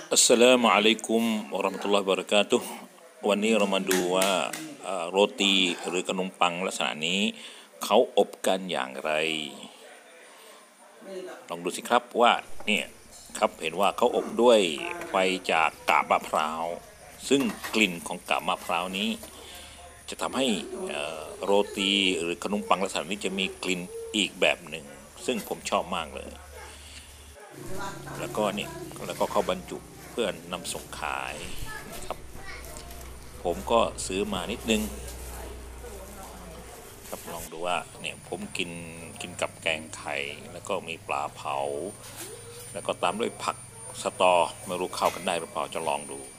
อัสสลามุอะลัยกุมวะเราะห์มะตุลลอฮิวะบะเราะกาตุฮ์วันนี้เรามาดูว่าโรตีหรือขนมปังลักษณะนี้เขาอบกันอย่างไรลองดูสิครับว่าเนี่ยครับเห็นว่าเขาอบด้วยไฟจากกาบมะพร้าวซึ่งกลิ่นของกาบมะพร้าวนี้จะทำให้โรตีหรือขนมปังลักษณะนี้จะมีกลิ่นอีกแบบหนึ่งซึ่งผมชอบมากเลยแล้วก็เนี่ยแล้วก็เขาบรรจุเพื่อนนำส่งขายนะครับผมก็ซื้อมานิดนึงครับลองดูว่าเนี่ยผมกินกับแกงไข่แล้วก็มีปลาเผาแล้วก็ตามด้วยผักสตอไม่รู้เข้ากันได้หรือเปล่าจะลองดู